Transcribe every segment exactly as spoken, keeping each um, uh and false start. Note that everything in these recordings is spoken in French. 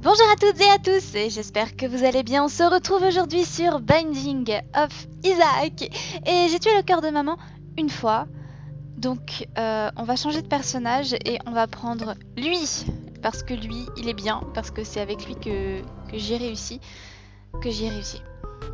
Bonjour à toutes et à tous, et j'espère que vous allez bien. On se retrouve aujourd'hui sur Binding of Isaac. Et j'ai tué le cœur de maman une fois. Donc euh, on va changer de personnage et on va prendre lui. Parce que lui, il est bien. Parce que c'est avec lui que, que j'ai réussi. Que j'ai réussi.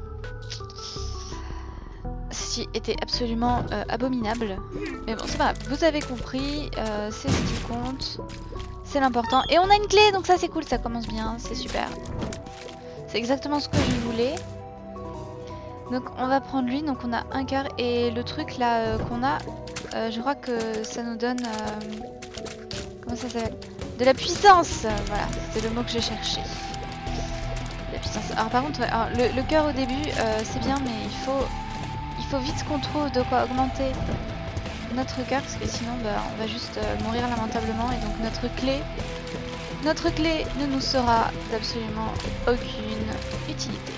Ceci était absolument euh, abominable. Mais bon, c'est pas grave. Vous avez compris. Euh, c'est ce qui compte. C'est l'important. Et on a une clé, donc ça c'est cool, ça commence bien, c'est super. C'est exactement ce que je voulais. Donc on va prendre lui, donc on a un cœur. Et le truc là euh, qu'on a, euh, je crois que ça nous donne... Euh, comment ça s'appelle? De la puissance. Voilà, c'était le mot que je cherchais. De la puissance. Alors par contre, ouais, alors, le, le cœur au début, euh, c'est bien, mais il faut, il faut vite qu'on trouve de quoi augmenter notre cœur, parce que sinon bah, on va juste euh, mourir lamentablement. Et donc notre clé notre clé ne nous sera d'absolument aucune utilité.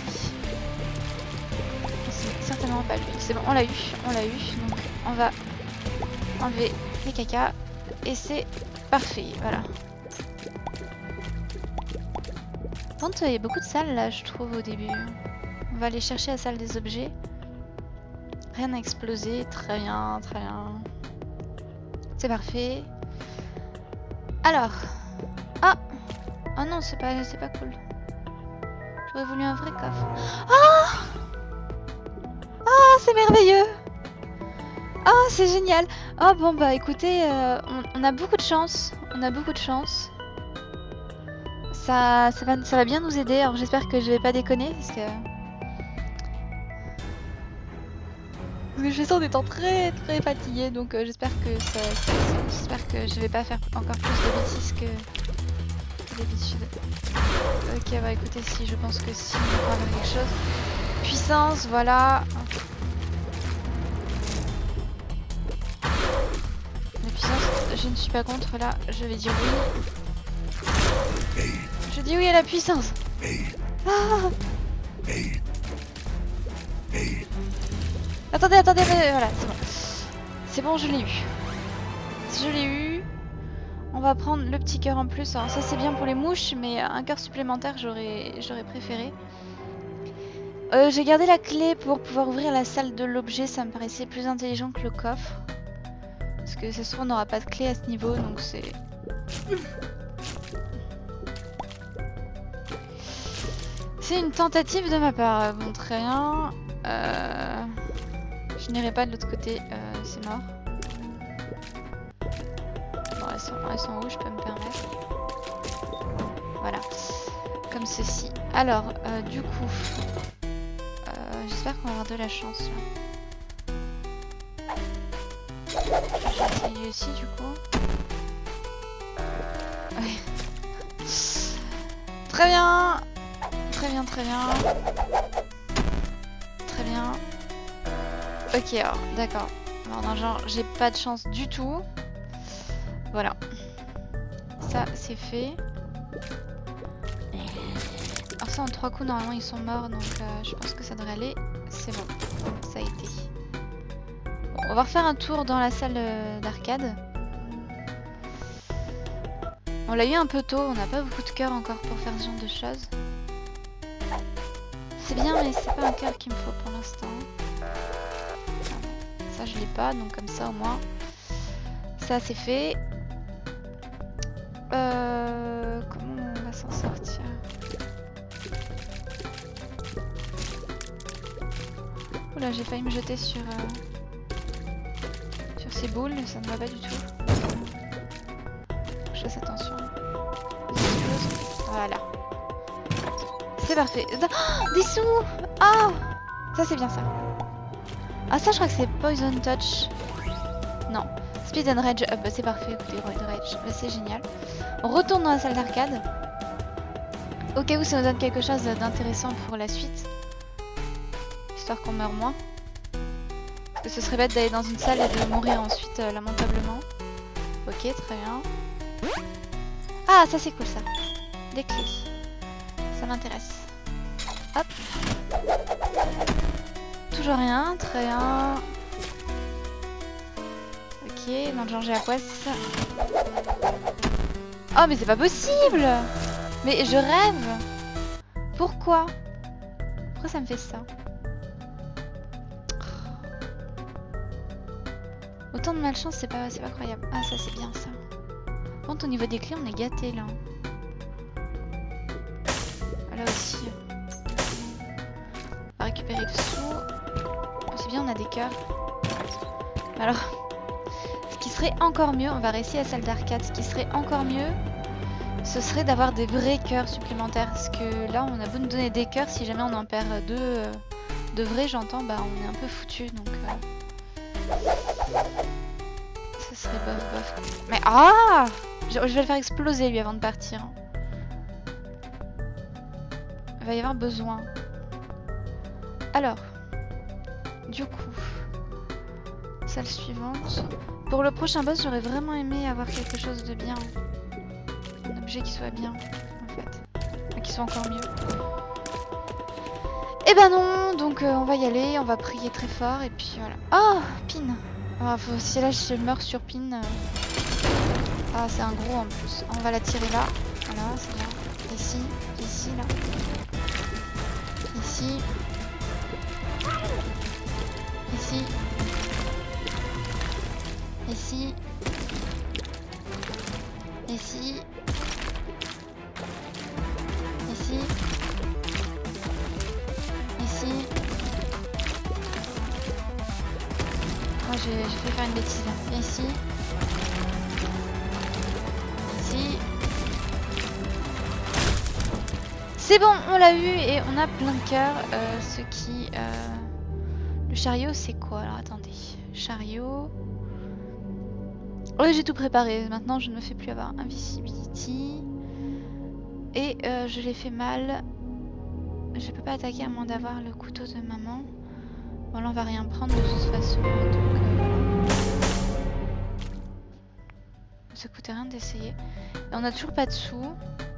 C'est certainement pas lui. C'est bon, on l'a eu, on l'a eu. Donc on va enlever les caca et c'est parfait, voilà. Par contre il y a beaucoup de salles là je trouve au début. On va aller chercher la salle des objets. Rien n'a explosé, très bien, très bien. C'est parfait. Alors. Ah oh non, c'est pas, c'est pas cool. J'aurais voulu un vrai coffre. Ah ah, c'est merveilleux. Ah, oh, c'est génial. Oh bon bah écoutez, euh, on, on a beaucoup de chance. On a beaucoup de chance. Ça, ça, va, ça va bien nous aider. Alors j'espère que je vais pas déconner parce que... Parce que je sens étant très très fatiguée, donc euh, j'espère que ça, ça, j'espère que je vais pas faire encore plus de bêtises que, que d'habitude. Ok, bah écoutez, si je pense que si on va faire quelque chose. Puissance, voilà. La puissance, je ne suis pas contre là, je vais dire oui. Je dis oui à la puissance. Ah Attendez, attendez, attendez, voilà, c'est bon. C'est bon, je l'ai eu. Je l'ai eu. On va prendre le petit cœur en plus. Alors ça c'est bien pour les mouches, mais un cœur supplémentaire j'aurais j'aurais préféré. Euh, J'ai gardé la clé pour pouvoir ouvrir la salle de l'objet, ça me paraissait plus intelligent que le coffre. Parce que ça se trouve on n'aura pas de clé à ce niveau, donc c'est... C'est une tentative de ma part. Bon, très bien. Euh... Je n'irai pas de l'autre côté, euh, c'est mort. Bon, elles sont, elles sont où, je peux me permettre. Voilà, comme ceci. Alors, euh, du coup, euh, j'espère qu'on va avoir de la chance là. Je vais essayer aussi, du coup. Ouais. Très bien, très bien, très bien. Très bien. Ok, alors, d'accord. Alors, dans le genre, j'ai pas de chance du tout. Voilà. Ça, c'est fait. Alors ça, en trois coups, normalement, ils sont morts. Donc, euh, je pense que ça devrait aller. C'est bon. Ça a été. Bon, on va refaire un tour dans la salle euh, d'arcade. On l'a eu un peu tôt. On n'a pas beaucoup de cœur encore pour faire ce genre de choses. C'est bien, mais c'est pas un cœur qu'il me faut pour l'instant. Ça je l'ai pas, donc comme ça au moins ça c'est fait. Euh, comment on va s'en sortir? Oula, j'ai failli me jeter sur euh, sur ces boules, ça ne va pas du tout. Je fasse attention. Voilà. C'est parfait. Oh, des sous. Ah, oh, ça c'est bien ça. Ah ça je crois que c'est Poison Touch. Non. Speed and Rage Up, bah, c'est parfait, écoutez, Rage, bah, c'est génial. On retourne dans la salle d'arcade. Au cas où ça nous donne quelque chose d'intéressant pour la suite. Histoire qu'on meure moins. Parce que ce serait bête d'aller dans une salle et de mourir ensuite euh, lamentablement. Ok, très bien. Ah ça c'est cool ça. Des clés. Ça m'intéresse. Hop. Toujours rien, très bien. Ok, dans le genre j'ai la poisse. Oh mais c'est pas possible! Mais je rêve. Pourquoi? Pourquoi ça me fait ça? Autant de malchance, c'est pas, c'est pas croyable. Ah, ça c'est bien ça. Par contre, au niveau des clés, on est gâtés là. Là aussi. On va récupérer le sou. C'est bien, on a des cœurs. Alors, ce qui serait encore mieux, on va réussir la salle d'arcade. Ce qui serait encore mieux, ce serait d'avoir des vrais cœurs supplémentaires. Parce que là, on a beau nous donner des cœurs, si jamais on en perd deux euh, de vrais, j'entends, bah on est un peu foutu. Donc, euh... ça serait bof bof. Mais ah, je, je vais le faire exploser lui avant de partir. Il va y avoir besoin. Alors, du coup, salle suivante. Pour le prochain boss, j'aurais vraiment aimé avoir quelque chose de bien. Un objet qui soit bien, en fait. Enfin, qui soit encore mieux. Eh ben non, donc euh, on va y aller, on va prier très fort et puis voilà. Oh, Pin. Oh, faut, si là je meurs sur Pin. Euh... Ah, c'est un gros en plus. On va la tirer là. Voilà, c'est bien. Ici, ici, là. Ici. Ici. Ici. Ici. Ici. Ici. Oh, j'ai fait faire une bêtise là. Ici. Ici. C'est bon, on l'a eu et on a plein de cœurs. Euh, ce qui... Euh... Le chariot, c'est quoi? Alors attendez. Chariot... Oui, j'ai tout préparé. Maintenant, je ne me fais plus avoir Invisibility. Et euh, je l'ai fait mal. Je peux pas attaquer à moins d'avoir le couteau de maman. Bon, là, on va rien prendre de toute façon. Donc, euh, ça coûtait rien d'essayer. Et on a toujours pas de sous.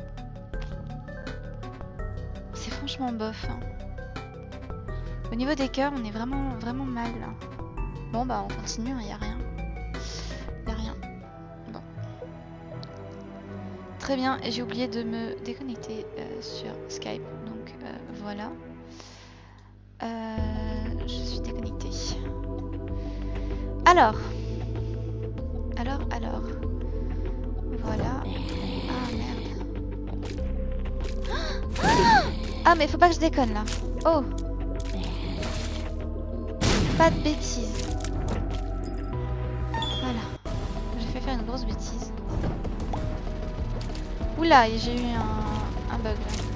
C'est franchement bof. Hein. Au niveau des cœurs, on est vraiment, vraiment mal. Là. Bon, bah, on continue, il hein, n'y a rien. Il n'y a rien. Bon. Très bien, et j'ai oublié de me déconnecter euh, sur Skype. Donc, euh, voilà. Euh, je suis déconnectée. Alors. Alors, alors. Voilà. Ah, merde. Ah, mais faut pas que je déconne, là. Oh. Pas de bêtises. Voilà. J'ai fait faire une grosse bêtise. Oula, j'ai eu un, un bug,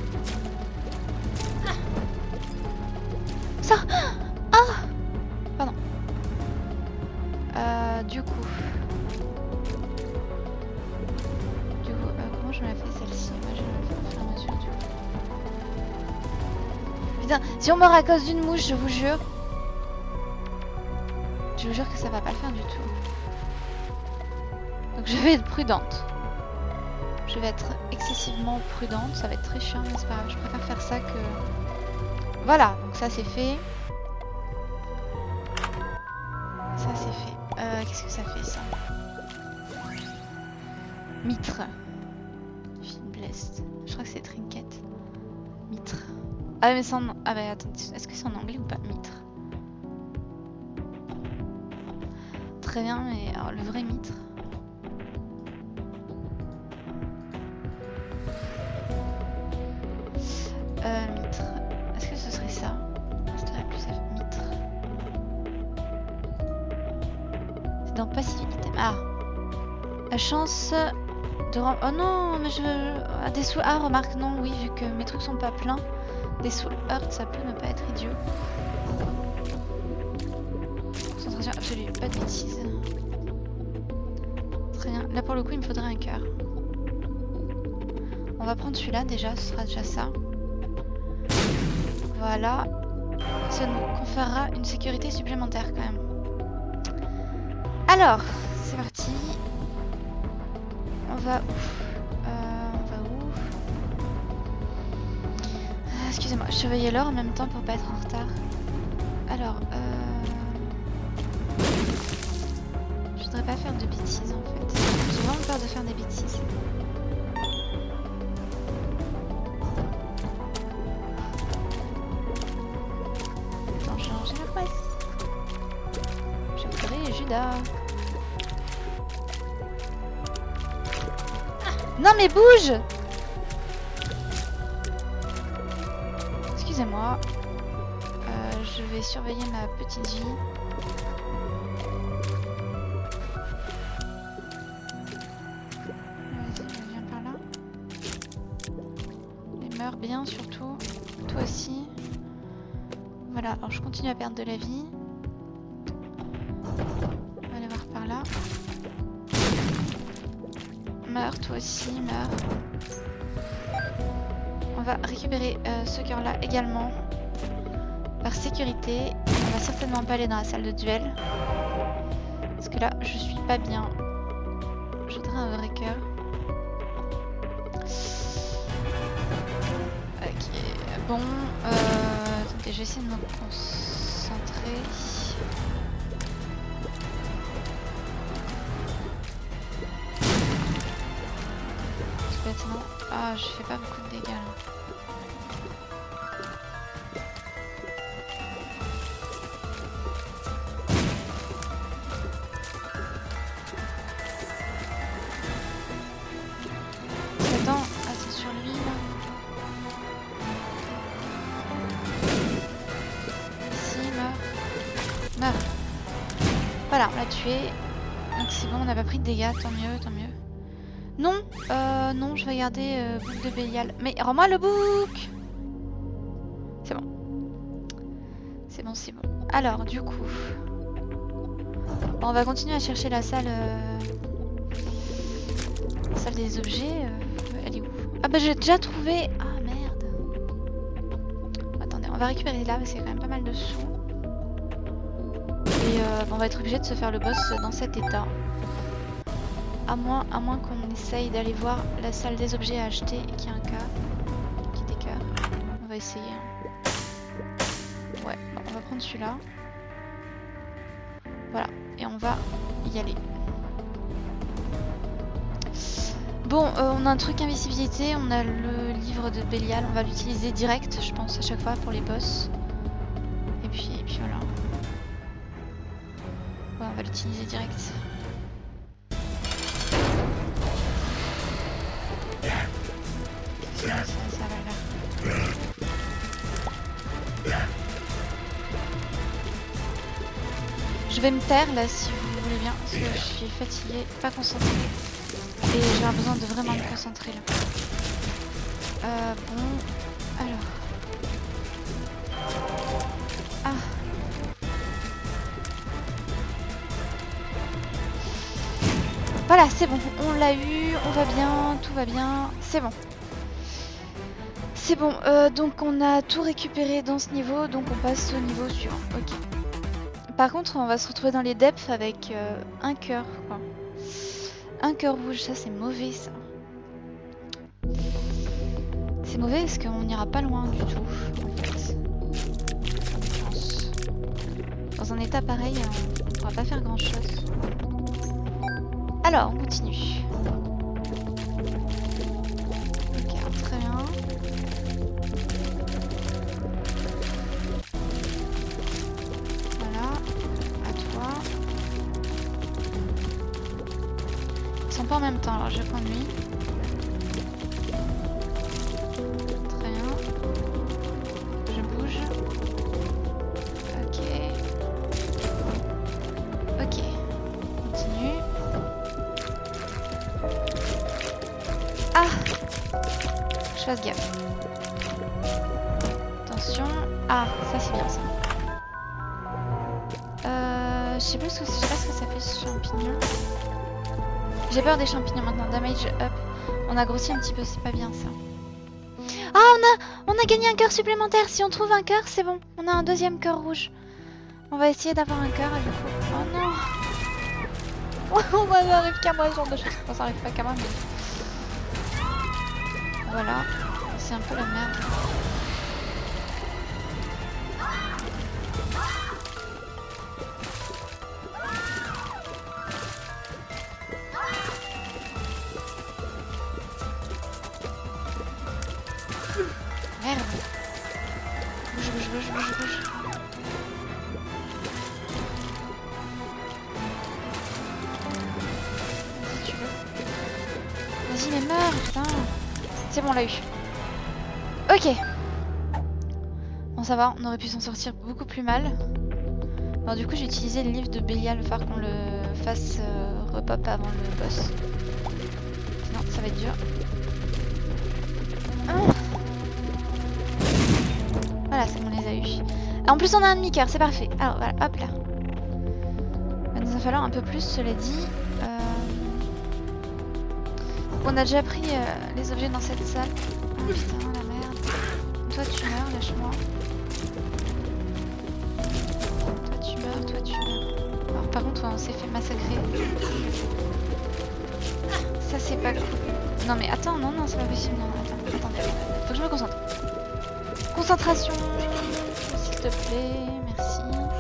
là. Ça. Ah. Pardon. Euh, du coup. Du coup, euh, comment je me la fais celle-ci? Moi, je vais la faire au fur et à mesure, du coup. Putain, si on meurt à cause d'une mouche, je vous jure. Je vous jure que ça va pas le faire du tout. Donc je vais être prudente. Je vais être excessivement prudente. Ça va être très chiant, mais c'est pas grave. Je préfère faire ça que... Voilà, donc ça c'est fait. Ça c'est fait. Euh, Qu'est-ce que ça fait ça? Mitre. Blessed. Je crois que c'est trinket. Mitre. Ah mais c'est en... Ah bah attendez, est-ce que c'est en anglais ou pas? Mitre. Très bien, mais alors le vrai mitre. Euh, mitre. Est-ce que ce serait ça? Ça serait plus mitre. C'est dans Pacific Item. Ah! La chance de... Oh non, mais je... Ah, des sous... Ah, remarque, non, oui, vu que mes trucs sont pas pleins. Des soul heart, ça peut ne pas être idiot. Concentration absolue, pas de bêtises. Très bien. Là pour le coup, il me faudrait un cœur. On va prendre celui-là déjà, ce sera déjà ça. Voilà. Ça nous conférera une sécurité supplémentaire quand même. Alors, c'est parti. On va où? euh, On va où? euh, Excusez-moi, je surveillais l'heure en même temps pour pas être en retard. Alors, euh... je voudrais pas faire de bêtises en fait. J'ai vraiment peur de faire des bêtises. Judas. Non mais bouge! Excusez-moi. Euh, je vais surveiller ma petite vie. Vas-y, viens par là. Et meurs bien surtout. Toi aussi. Voilà, alors je continue à perdre de la vie. On va aller voir par là. Meurs, toi aussi, meurs. On va récupérer euh, ce cœur là également. Par sécurité. On va certainement pas aller dans la salle de duel. Parce que là, je suis pas bien. Je voudrais un vrai cœur. Ok, bon. Euh, attendez, je vais essayer de me concentrer. Bêtement. Ah, je fais pas beaucoup de dégâts là. Attends, ah, c'est sur lui là. Ici, meurt. Meurt. Voilà, on l'a tué. Donc c'est bon, on n'a pas pris de dégâts, tant mieux, tant mieux. Non, euh, non, je vais garder euh, bouc de Bélial. Mais rends-moi le bouc! C'est bon. C'est bon, c'est bon. Alors, du coup... Bon, on va continuer à chercher la salle... Euh... La salle des objets. Euh... Elle est où? Ah bah j'ai déjà trouvé... Ah merde. Attendez, on va récupérer là, parce qu'il y a quand même pas mal de sous. Et euh, bon, on va être obligé de se faire le boss dans cet état. À moins, à moins qu'on essaye d'aller voir la salle des objets à acheter et qu'il y a un cas. Qui est des cœurs. On va essayer. Ouais, bon, on va prendre celui-là. Voilà, et on va y aller. Bon, euh, on a un truc invisibilité, on a le livre de Bélial, on va l'utiliser direct, je pense, à chaque fois pour les boss. Et puis, et puis voilà. Ouais, on va l'utiliser direct. Ça, ça, ça va là. Je vais me taire là si vous voulez bien, parce que je suis fatiguée, pas concentrée. Et j'ai besoin de vraiment me concentrer là. Euh, bon, alors. Ah. Voilà, c'est bon, on l'a eu, on va bien, tout va bien, c'est bon. C'est bon, euh, donc on a tout récupéré dans ce niveau, donc on passe au niveau suivant. Ok. Par contre, on va se retrouver dans les depths avec euh, un cœur, quoi. Un cœur rouge, ça c'est mauvais, ça. C'est mauvais parce qu'on n'ira pas loin du tout, en fait. Je pense. Dans un état pareil, on ne pourra pas faire grand chose. Alors, on continue. Ok, très bien. Voilà, à toi. Ils sont pas en même temps, alors je vais prendre lui. Très bien. Je bouge. Ok. Ok. Continue. Ah! Je fasse gaffe. Attention. Ah, ça c'est bien ça. Euh, je sais pas ce que, je sais pas ce que ça fait ce champignon. J'ai peur des champignons maintenant. Damage up. On a grossi un petit peu, c'est pas bien ça. Ah, on a, on a gagné un cœur supplémentaire. Si on trouve un cœur, c'est bon. On a un deuxième cœur rouge. On va essayer d'avoir un cœur et du coup. Oh non! Oh, ça n'arrive qu'à moi ce genre de choses. Enfin, ça arrive pas qu'à moi, mais. Voilà. C'est un peu la merde. Merde. Bouge, bouge, bouge, bouge, bouge. vas-y, mais meurs, putain. C'est bon, on l'a eu. Ok. Bon, ça va, on aurait pu s'en sortir beaucoup plus mal. Alors du coup, j'ai utilisé le livre de Bélial, il va falloir qu'on le fasse euh, repop avant le boss. Sinon, ça va être dur. Ah. Voilà, c'est bon, on les a eu. Ah, en plus, on a un demi-cœur, c'est parfait. Alors voilà, hop là. Il va nous en falloir un peu plus, cela dit. Euh... On a déjà pris euh, les objets dans cette salle. Oh putain, la merde. Toi, tu meurs, lâche-moi. Toi, tu meurs, toi, tu meurs. Alors, par contre, on s'est fait massacrer. Ça, c'est pas cool. Non, mais attends, non, non, c'est pas possible. Non, attends, attendez. Faut que je me concentre. Concentration, s'il te plaît, merci.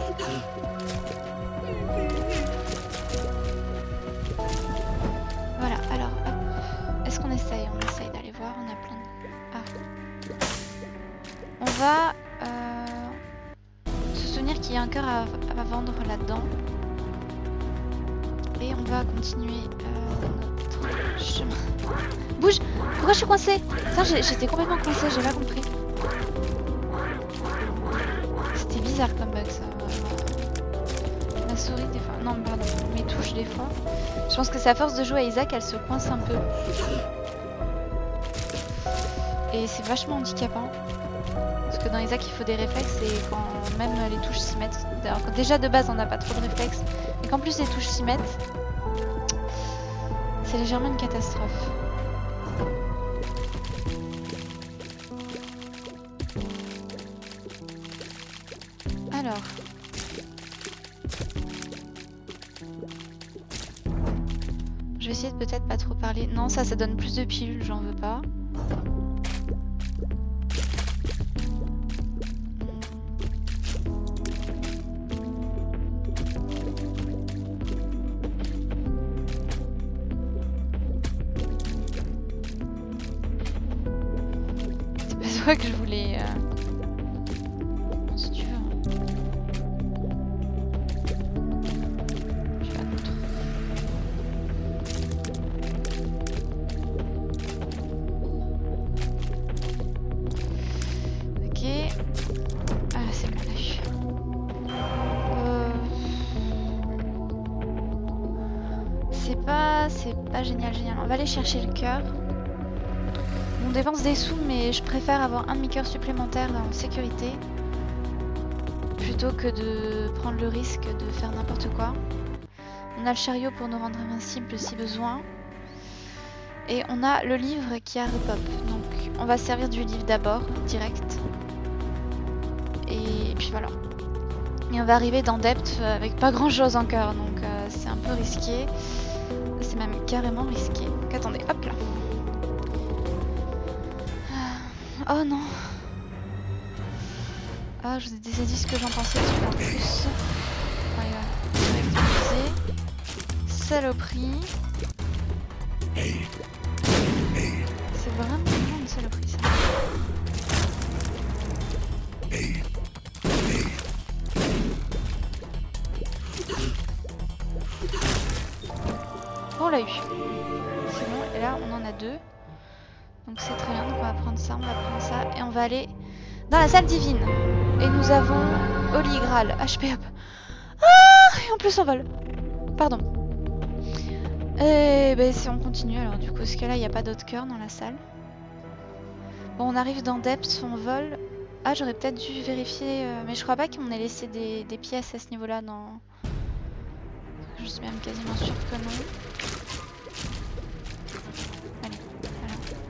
Voilà, alors, hop. Est-ce qu'on essaye? On essaye d'aller voir, on a plein de... Ah. On va euh, se souvenir qu'il y a un cœur à, à vendre là-dedans. Et on va continuer euh, notre chemin. Bouge! Pourquoi je suis coincée? J'étais complètement coincée, j'ai pas compris. C'était bizarre comme bug ça. Ma souris des fois. Non, pardon, mes touches des fois. Je pense que c'est à force de jouer à Isaac, elle se coince un peu. Et c'est vachement handicapant. Parce que dans Isaac, il faut des réflexes et quand même les touches s'y mettent. Alors, déjà de base, on n'a pas trop de réflexes. Et qu'en plus les touches s'y mettent, c'est légèrement une catastrophe. Alors. Je vais essayer de peut-être pas trop parler. Non, ça, ça donne plus de pilules, j'en veux pas. C'est pas toi que je voulais... Euh... Si tu veux. Je vais à l'autre. Ah, c'est qu'on a eu. Euh... C'est pas... C'est pas génial, génial. On va aller chercher le cœur. On dépense des sous, mais je préfère avoir un demi-cœur supplémentaire en sécurité. Plutôt que de prendre le risque de faire n'importe quoi. On a le chariot pour nous rendre invincibles si besoin. Et on a le livre qui a repop. Donc on va servir du livre d'abord, direct. Et puis voilà. Et on va arriver dans Depth avec pas grand chose encore, donc euh, c'est un peu risqué. C'est même carrément risqué. Donc attendez, hop là. Oh non. Ah, je vous ai déjà dit ce que j'en pensais en plus. Voilà. Saloperie. C'est vraiment une saloperie ça. On l'a eu. C'est bon, et là on en a deux. Donc c'est très bien, donc on va prendre ça, on va prendre ça. Et on va aller dans la salle divine. Et nous avons Holy Grail, H P up. Ah, et en plus on vole. Pardon. Et ben si on continue alors du coup, parce que là il n'y a pas d'autres cœurs dans la salle. Bon, on arrive dans Depth, on vole. Ah, j'aurais peut-être dû vérifier, euh, mais je crois pas qu'on ait laissé des, des pièces à ce niveau-là dans... Je suis même quasiment sûre que non. Allez, voilà.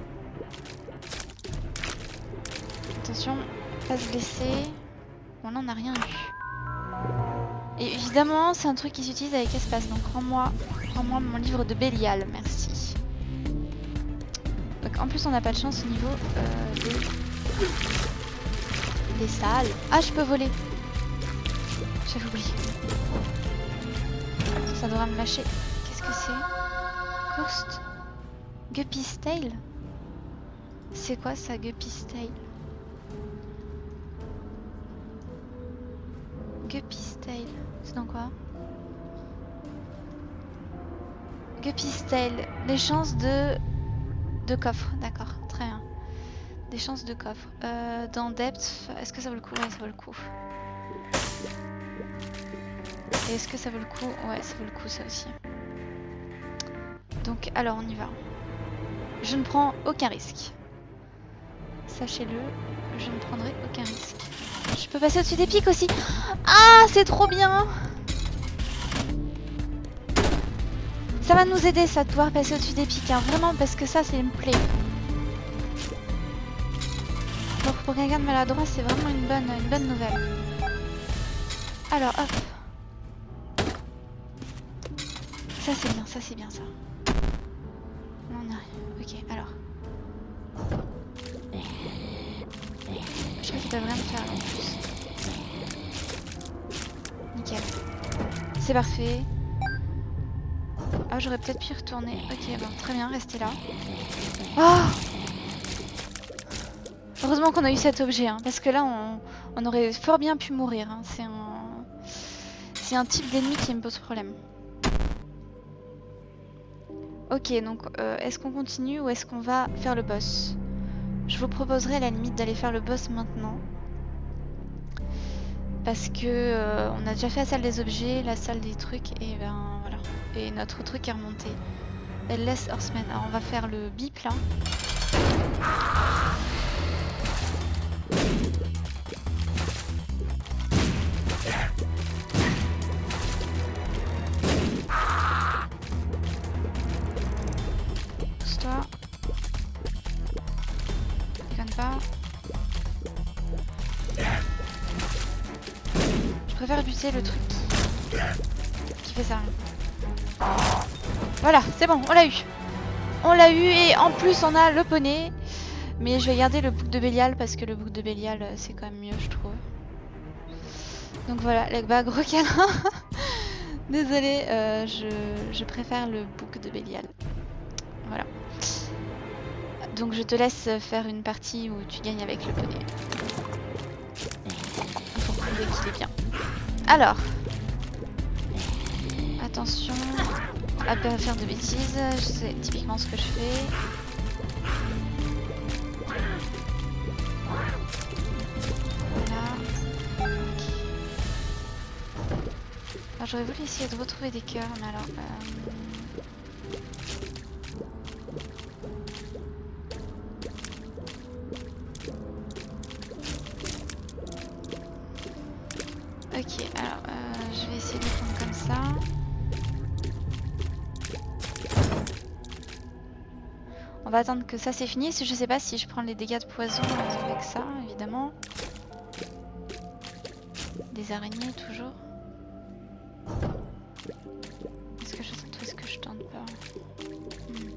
Attention, pas se blesser. Bon, là on n'a rien eu. Et évidemment, c'est un truc qui s'utilise avec espace, donc rends-moi rends-moi mon livre de Bélial, merci. Donc en plus on n'a pas de chance au niveau euh, des... des salles. Ah, je peux voler. J'avais oublié. Ça devra me lâcher. Qu'est-ce que c'est? Ghost Guppy's Tail? C'est quoi ça, Guppy's Tail? Guppy's Tail, c'est dans quoi? Guppy's Tail, les chances de Deux coffres, d'accord, très bien. Des chances de coffre. Euh, dans Depth, est-ce que ça vaut le coup? Ouais, ça vaut le coup. Et est-ce que ça vaut le coup? Ouais, ça vaut le coup, ça aussi. Donc, alors, on y va. Je ne prends aucun risque. Sachez-le, je ne prendrai aucun risque. Je peux passer au-dessus des pics aussi. Ah, c'est trop bien! Ça va nous aider, ça, de pouvoir passer au-dessus des pics, hein, vraiment, parce que ça, c'est une plaie. Pour, pour quelqu'un de maladroit, c'est vraiment une bonne, une bonne nouvelle. Alors, hop. Ça, c'est bien, ça, c'est bien, ça. On arrive. Ok, alors. Je crois qu'il peut rien me faire, en plus. Nickel. C'est parfait. Ah, j'aurais peut-être pu y retourner. Ok, bon, très bien, restez là. Oh! Heureusement qu'on a eu cet objet, hein, parce que là, on, on aurait fort bien pu mourir. Hein. C'est un... C'est un type d'ennemi qui me pose problème. Ok, donc, euh, est-ce qu'on continue ou est-ce qu'on va faire le boss? Je vous proposerais à la limite d'aller faire le boss maintenant. Parce que euh, on a déjà fait la salle des objets, la salle des trucs, et ben voilà. Et notre truc est remonté. Headless Horseman. Alors on va faire le bip là. Pousse-toi. Déconne pas. Je préfère buter le truc qui, qui fait ça. Voilà, c'est bon, on l'a eu. On l'a eu et en plus on a le poney. Mais je vais garder le bouc de Bélial parce que le bouc de Bélial c'est quand même mieux je trouve. Donc voilà, Legba, gros câlin. Désolée, euh, je, je préfère le bouc de Bélial. Voilà. Donc je te laisse faire une partie où tu gagnes avec le poney. Pour prouver qu'il est bien. Alors. Attention à ne pas faire de bêtises, c'est typiquement ce que je fais. Voilà. Okay. Alors j'aurais voulu essayer de retrouver des cœurs, mais alors... Euh... Ok, alors euh, je vais essayer de prendre comme ça. On va attendre que ça c'est fini. Je sais pas si je prends les dégâts de poison avec ça, évidemment. Des araignées toujours. Est-ce que je tente ou est-ce que je tente pas? hmm.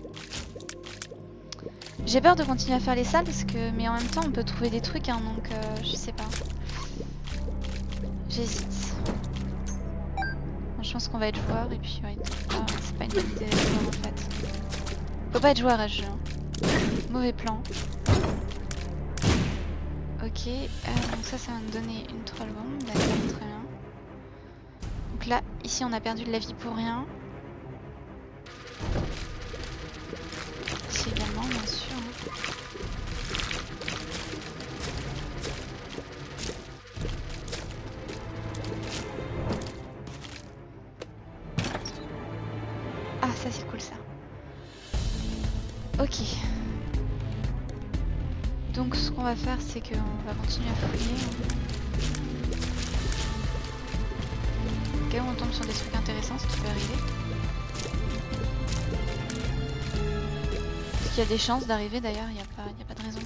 J'ai peur de continuer à faire les salles parce que, mais en même temps on peut trouver des trucs, hein, donc euh, je sais pas. J'hésite. Bon, je pense qu'on va être joueur et puis ouais, c'est pas une bonne idée d'être joueur en fait. Faut pas être joueur à ce jeu. Hein. Mauvais plan. Ok, euh, donc ça, ça va nous donner une troll bombe. D'accord, très bien. Donc là, ici, on a perdu de la vie pour rien. Ici également, bien sûr. Hein. Ah, ça, c'est cool, ça. Ok. Donc ce qu'on va faire c'est qu'on va continuer à fouiller. Au cas où on tombe sur des trucs intéressants, ce qui peut arriver. Parce qu'il y a des chances d'arriver d'ailleurs, il n'y a, a pas de raison.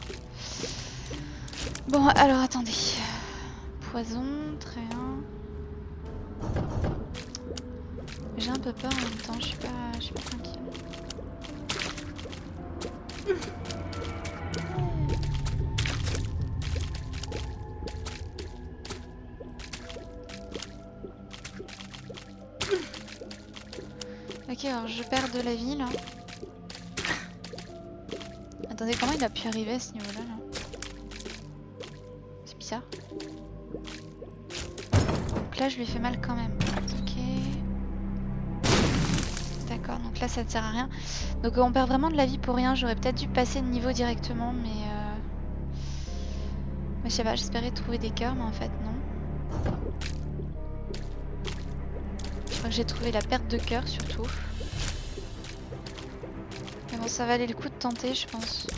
Bon alors attendez. Poison, très bien. J'ai un peu peur en même temps, je suis pas, je suis pas tranquille. Ok, alors je perds de la vie là. Attendez, comment il a pu arriver à ce niveau-là là, c'est bizarre. Donc là, je lui ai fait mal quand même. Ok. Tac. D'accord, donc là ça ne sert à rien. Donc on perd vraiment de la vie pour rien. J'aurais peut-être dû passer de niveau directement, mais... Euh... Mais je sais pas, j'espérais trouver des cœurs, mais en fait non. Je crois que j'ai trouvé la perte de cœur surtout. Mais bon, ça valait le coup de tenter, je pense.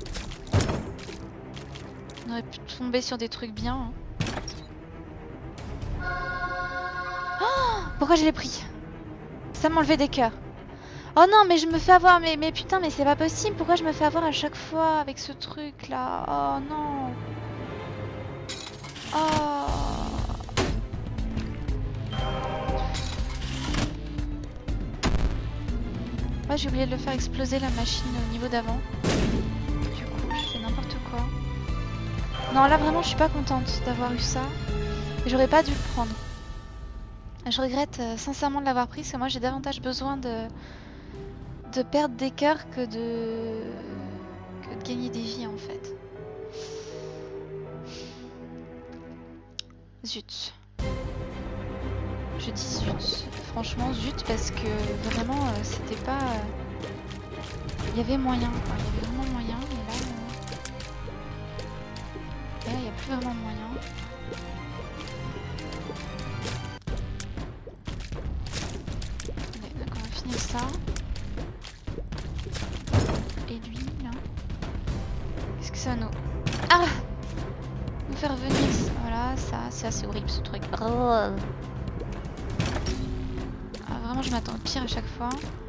On aurait pu tomber sur des trucs bien. Hein. Oh, pourquoi je l'ai pris? Ça m'a enlevé des cœurs. Oh non, mais je me fais avoir. Mais, mais putain, mais c'est pas possible. Pourquoi je me fais avoir à chaque fois avec ce truc là? Oh non. Oh. Ouais, j'ai oublié de le faire exploser la machine au niveau d'avant. Du coup, je fais n'importe quoi. Non, là vraiment, je suis pas contente d'avoir eu ça. J'aurais pas dû le prendre. Je regrette euh, sincèrement de l'avoir pris parce que moi j'ai davantage besoin de de perdre des cœurs que de que de gagner des vies en fait. Zut. Je dis zut. Franchement zut parce que vraiment euh, c'était pas... Il y avait moyen quoi. Il y avait vraiment moyen mais là... Euh... Là il n'y a plus vraiment moyen. Allez, donc on va finir ça. Et lui là... Qu'est-ce que ça nous... Ah, nous faire venir... Voilà, ça, c'est assez horrible ce truc. Ah, vraiment, je m'attends au pire à chaque fois.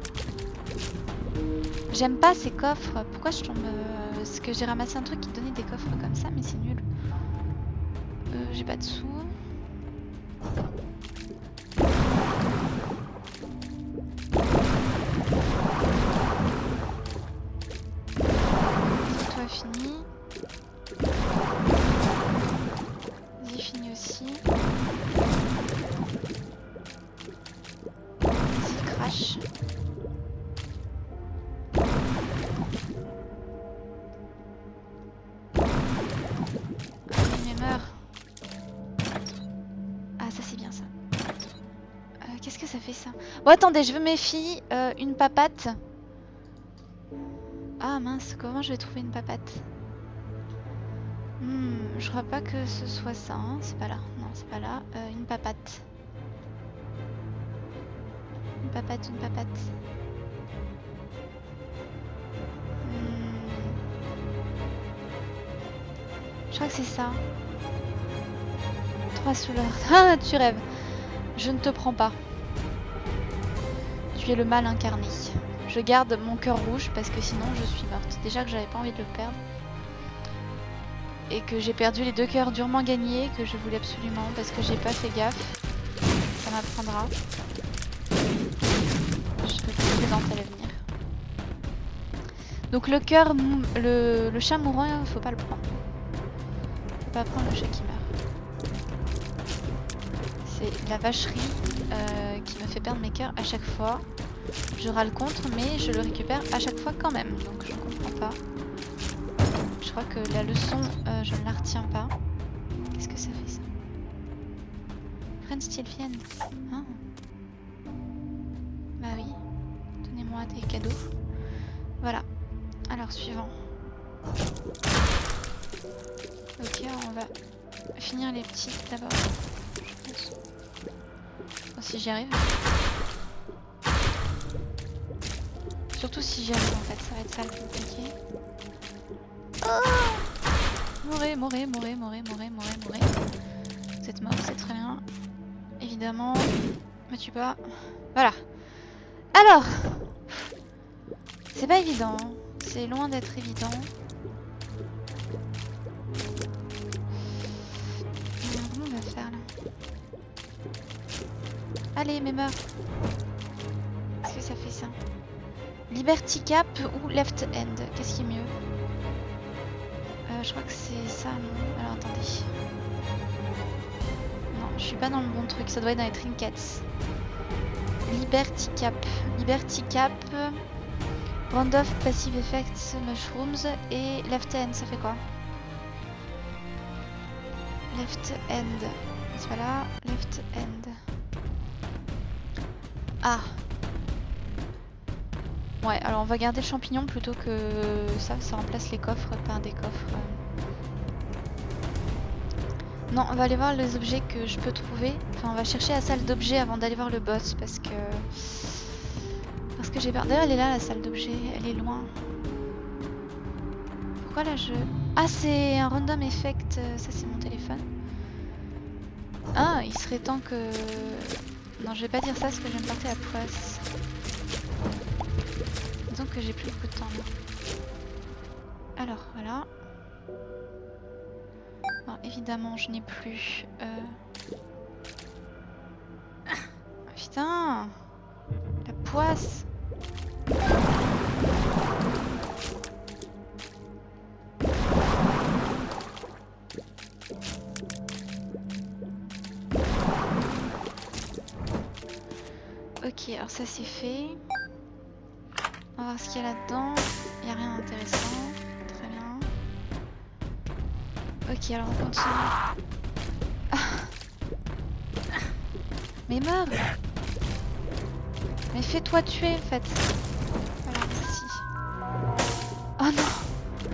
J'aime pas ces coffres. Pourquoi je tombe... Euh, parce que j'ai ramassé un truc qui donnait des coffres comme ça, mais c'est nul. Euh, j'ai pas de sous. Toi fini. Vas-y, fini aussi. Vas-y, crash. Mais meurs. Ah, ça c'est bien ça. Euh, Qu'est-ce que ça fait ça? Bon, attendez, je veux mes filles. Euh, une papate. Ah mince, comment je vais trouver une papate? Hmm, je crois pas que ce soit ça, hein. C'est pas là. Non, c'est pas là. Euh, une papate. Une papate, une papate. Hmm. Je crois que c'est ça. Trois sous l'heure. Ah, tu rêves. Je ne te prends pas. Tu es le mal incarné. Je garde mon cœur rouge parce que sinon je suis morte. Déjà que j'avais pas envie de le perdre. Et que j'ai perdu les deux cœurs durement gagnés que je voulais absolument parce que j'ai pas fait gaffe. Ça m'apprendra. Je te présente à l'avenir. Donc le cœur, le, le chat mourant, faut pas le prendre. Faut pas prendre le chat qui meurt. C'est la vacherie euh, qui me fait perdre mes cœurs à chaque fois. Je râle contre, mais je le récupère à chaque fois quand même. Donc je ne comprends pas. Je crois que la leçon, euh, je ne la retiens pas. Qu'est-ce que ça fait ça? Friends still viennent. Hein? Bah oui. Donnez-moi des cadeaux. Voilà. Alors suivant. Ok, on va finir les petites d'abord. Je pense. Bon, si j'y arrive. Surtout si j'y arrive en fait, ça va être ça le plus compliqué. Oh, mourez, mourez, mourez, mourez, mourez, mourez, mourez. Vous êtes mort, c'est très bien. Évidemment, me tue pas. Voilà. Alors, c'est pas évident, c'est loin d'être évident. Comment on va faire là? Allez, mais meurs. Qu'est-ce que ça fait ça? Liberty Cap ou Left End? Qu'est-ce qui est mieux? euh, Je crois que c'est ça, non? Alors attendez. Non, je suis pas dans le bon truc, ça doit être dans les trinkets. Liberty Cap. Liberty Cap. Round of Passive Effects Mushrooms et Left End, ça fait quoi? Left End. C'est pas là. Left End. Ah. Ouais, alors on va garder le champignon plutôt que ça, ça remplace les coffres par des coffres. Non, on va aller voir les objets que je peux trouver. Enfin, on va chercher la salle d'objets avant d'aller voir le boss parce que... Parce que j'ai peur. D'ailleurs, elle est là, la salle d'objets. Elle est loin. Pourquoi là, je... Ah, c'est un random effect. Ça, c'est mon téléphone. Ah, il serait temps que... Non, je vais pas dire ça parce que je vais me porter la poisse. Disons que j'ai plus beaucoup de temps là. Alors, voilà. Bon, évidemment, je n'ai plus... Euh... Putain! La poisse! Ok, alors ça c'est fait. On va voir ce qu'il y a là-dedans. Il n'y a rien d'intéressant. Très bien. Ok, alors on continue. Ah. Mais meurs! Mais fais-toi tuer en fait. Voilà, merci. Oh non!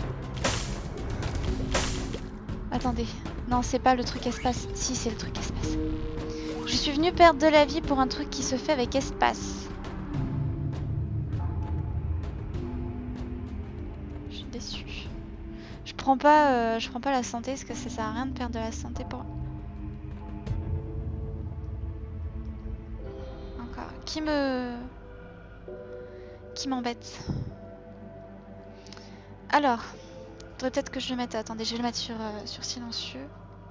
Attendez. Non, c'est pas le truc espace. Si, c'est le truc espace. Je suis venue perdre de la vie pour un truc qui se fait avec espace. Je suis déçue. Je prends pas, euh, je prends pas la santé parce que ça sert à rien de perdre de la santé pour... Encore. Qui me... Qui m'embête. Alors. Faudrait peut-être que je le mette... Attendez, je vais le mettre sur, euh, sur silencieux.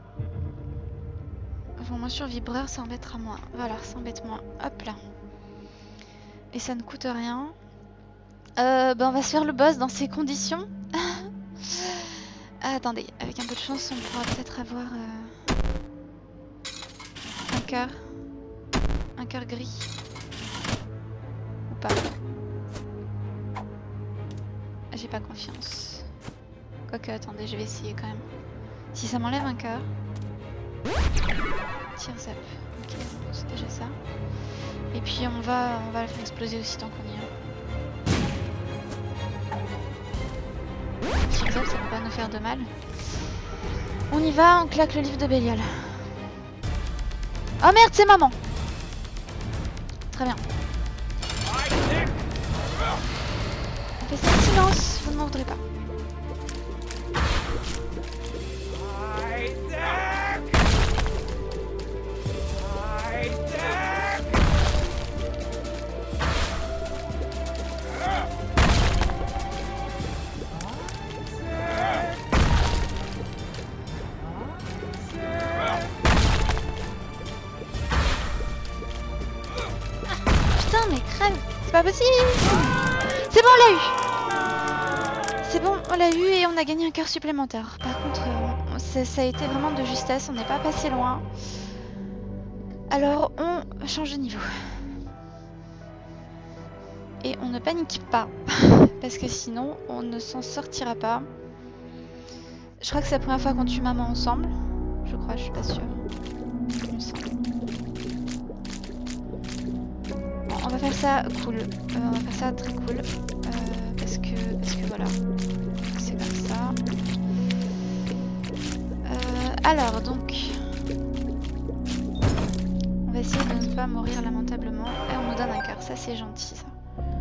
Enfin, moi sur vibreur, ça embêtera moins. Voilà, ça embête moins. Hop là. Et ça ne coûte rien. Euh, ben on va se faire le boss dans ces conditions. Ah, attendez, avec un peu de chance, on pourra peut-être avoir euh, un cœur. Un cœur gris. Ou pas. J'ai pas confiance. Quoique, attendez, je vais essayer quand même. Si ça m'enlève un cœur. Tire zap. Ok, c'est déjà ça. Et puis on va, on va le faire exploser aussi tant qu'on y est. Tire zap, ça peut pas nous faire de mal. On y va, on claque le livre de Bélial. Oh merde, c'est maman! Très bien. On fait ça en silence, vous ne m'en voudrez pas. Putain, mais crève! C'est pas possible! C'est bon, on l'a eu! C'est bon, on l'a eu et on a gagné un cœur supplémentaire. Par contre, euh, ça, ça a été vraiment de justesse, on n'est pas passé loin. Alors, on change de niveau. Et on ne panique pas, parce que sinon, on ne s'en sortira pas. Je crois que c'est la première fois qu'on tue maman ensemble. Je crois, je suis pas sûre. Il me semble. Bon, on va faire ça cool. Euh, on va faire ça très cool. Euh, parce que, parce que voilà. C'est comme ça. Euh, alors, donc... On va essayer de ne pas mourir lamentablement. Et on nous donne un cœur. Ça, c'est gentil, ça.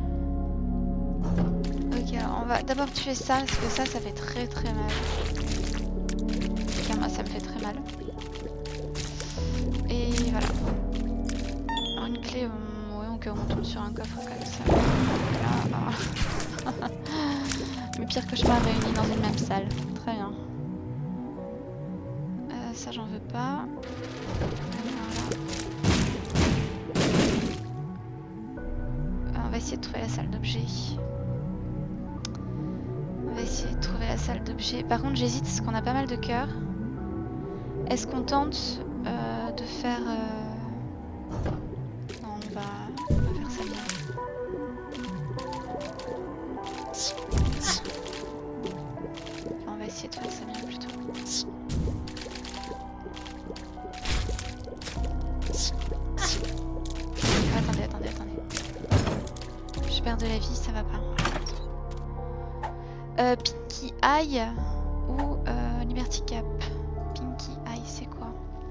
Ok, alors on va d'abord tuer ça, parce que ça, ça fait très très mal. Ok, moi, ça me fait très mal. Et voilà. Alors, une clé, euh, ouais, au cas où on tombe sur un coffre comme ça. Voilà. Mes pires cauchemars réunis dans une même salle. Très bien. Euh, ça, j'en veux pas. Voilà. On va essayer de trouver la salle d'objets. On va essayer de trouver la salle d'objets. Par contre, j'hésite parce qu'on a pas mal de cœurs. Est-ce qu'on tente euh, de faire... Euh... Non, on va... on va faire ça bien. Enfin, on va essayer de faire ça bien plutôt. Attendez, attendez, attendez. Je sais perd de la vie, ça va pas. Euh, Pinky Eye ou euh, Liberty Cap. Pinky Eye, c'est quoi?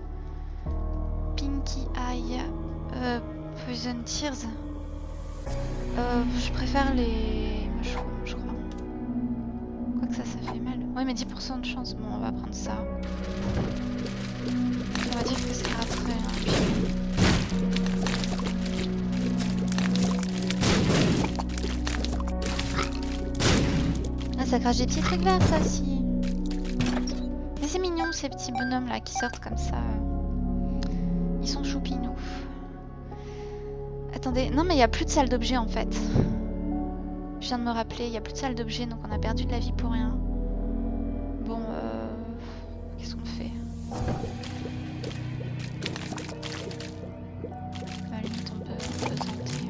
Pinky Eye. Euh, Poison Tears. Euh, je préfère les mushrooms, je crois. Quoique ça, ça fait mal. Ouais, mais dix pour cent de chance. Bon, on va prendre ça. On va dire que c'est après. Hein. Ah, ça crache des petits trucs verts, ça aussi. Mais c'est mignon, ces petits bonhommes là qui sortent comme ça. Ils sont choupinous. Attendez, non mais il n'y a plus de salle d'objet en fait. Je viens de me rappeler, il n'y a plus de salle d'objet, donc on a perdu de la vie pour rien. Bon, euh... qu'est-ce qu'on fait? À la limite, on peut, on peut tenter.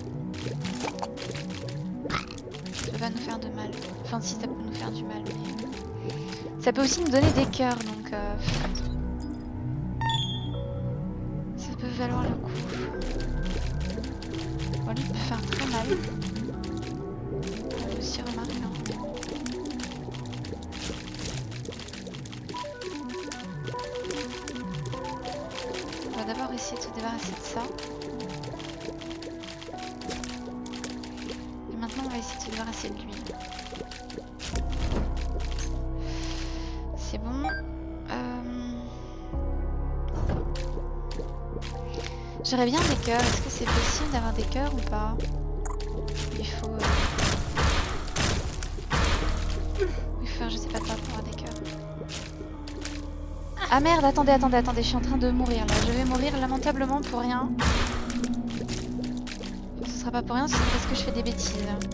Ça va nous faire de mal. Enfin, si ça peut nous faire du mal, mais... Ça peut aussi nous donner des cœurs, donc... Euh... Ça peut valoir le coup. Bon, lui, il peut faire très mal. On peut aussi remarquer. Hein. On va d'abord essayer de se débarrasser de ça. Et maintenant, on va essayer de se débarrasser de lui. C'est bon. Euh... J'aurais bien des cœurs. Est-ce que c'est possible d'avoir des cœurs ou pas? Il faut... Euh... Il faut faire je sais pas quoi pour avoir des cœurs. Ah merde, attendez, attendez, attendez, je suis en train de mourir là. Je vais mourir lamentablement pour rien. Enfin, ce sera pas pour rien, c'est parce que je fais des bêtises.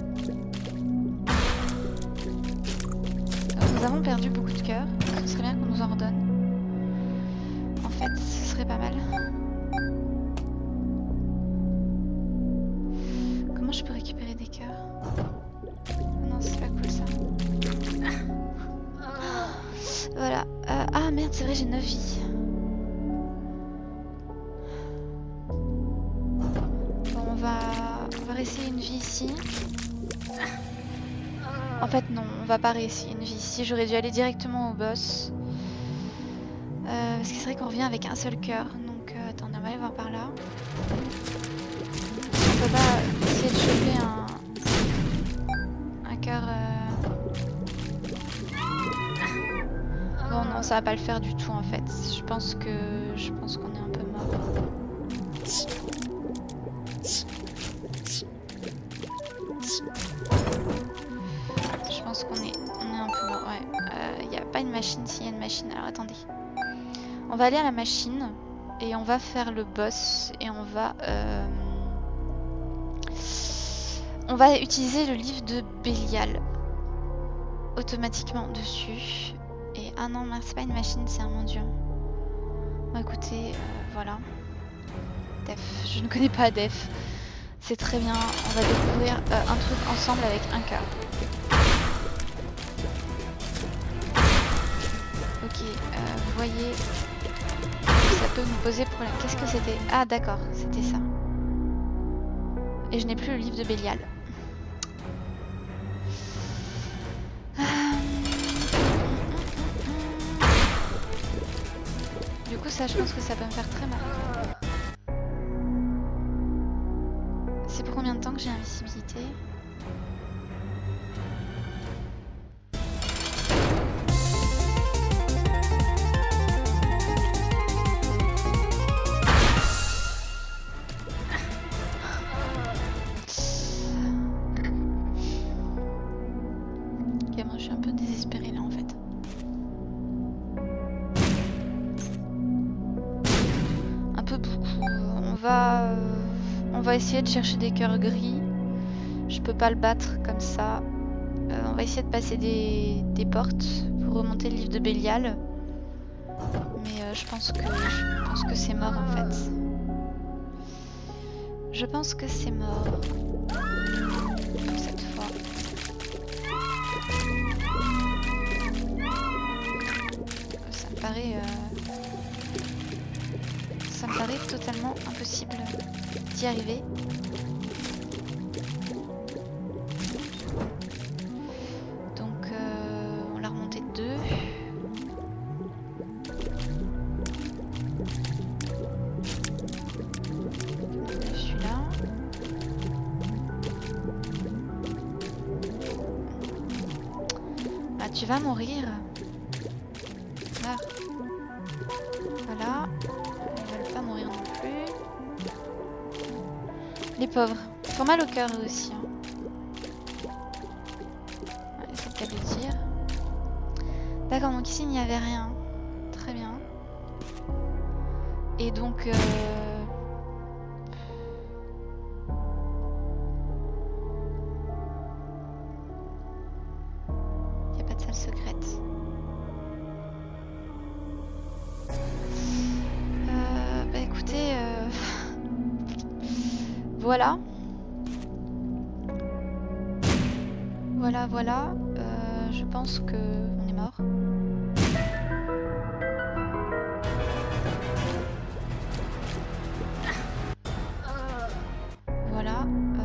Alors, nous avons perdu beaucoup de cœurs. Ce serait bien qu'on nous en redonne. En fait, ce serait pas mal. Comment je peux récupérer des cœurs? Non, c'est pas cool ça. Voilà. Euh, ah merde, c'est vrai, j'ai neuf vies. Bon, on va... on va réessayer une vie ici. En fait, non, on va pas réessayer une vie ici. J'aurais dû aller directement au boss. Euh, parce que c'est vrai qu'on revient avec un seul cœur. Donc, euh, attendez, on va aller voir par là. On peut pas essayer de choper un... un cœur... Euh... Bon non, ça va pas le faire du tout en fait. Je pense que je pense qu'on est un peu mort. Je pense qu'on est on est un peu mort. Ouais. Il euh, n'y a pas une machine. S'il y a une machine, alors attendez. On va aller à la machine et on va faire le boss et on va euh... on va utiliser le livre de Bélial automatiquement dessus. Et ah non, c'est pas une machine, c'est un mendiant. Bon écoutez, euh, voilà. Def, je ne connais pas Def. C'est très bien, on va découvrir euh, un truc ensemble avec un cœur. Ok, euh, vous voyez, ça peut nous poser problème. Qu'est-ce que c'était? Ah d'accord, c'était ça. Et je n'ai plus le livre de Bélial. Du coup ça je pense que ça peut me faire très mal. C'est pour combien de temps que j'ai invisibilité? Ok, moi je suis un peu désespérée là en fait. On va, euh, on va essayer de chercher des cœurs gris. Je peux pas le battre comme ça. Euh, on va essayer de passer des, des portes pour remonter le livre de Bélial. Mais euh, je pense que je pense que c'est mort en fait. Je pense que c'est mort pour cette fois. Ça me paraît. Euh... Ça me paraît totalement impossible d'y arriver. tu vas mourir. Meurs. Voilà. Ils veulent pas mourir non plus. Les pauvres. Ils font mal au cœur eux aussi. Hein. Ouais, c'est le cas de le dire. D'accord, donc ici il n'y avait rien. Très bien. Et donc... Euh... il n'y a pas de salle secrète. Euh, bah écoutez... Euh... voilà. Voilà, voilà. Euh, je pense que on est mort. Voilà. Euh...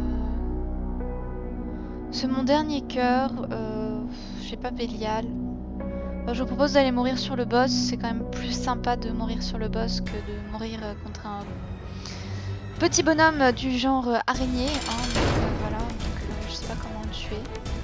C'est mon dernier cœur. Euh... Je sais pas, Bélial. Euh, je vous propose d'aller mourir sur le boss. C'est quand même plus sympa de mourir sur le boss que de mourir contre un petit bonhomme du genre araignée. Hein. Donc, euh, voilà. Donc, euh, je sais pas comment le tuer.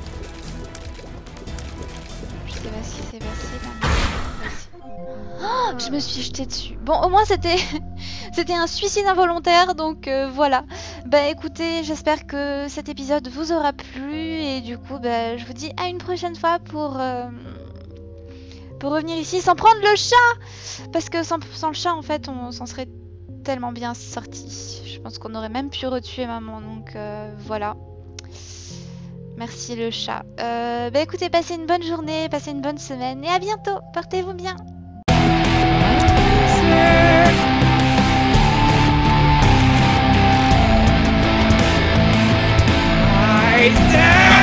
Je sais pas si c'est facile. Hein. Oh, je me suis jetée dessus. Bon, au moins c'était c'était un suicide involontaire, donc euh, voilà. Bah écoutez, j'espère que cet épisode vous aura plu et du coup, bah, je vous dis à une prochaine fois pour euh, pour revenir ici sans prendre le chat, parce que sans, sans le chat en fait, on s'en serait tellement bien sorti. Je pense qu'on aurait même pu retuer maman, donc euh, voilà. Merci le chat. Euh, bah écoutez, passez une bonne journée, passez une bonne semaine et à bientôt. Portez-vous bien. I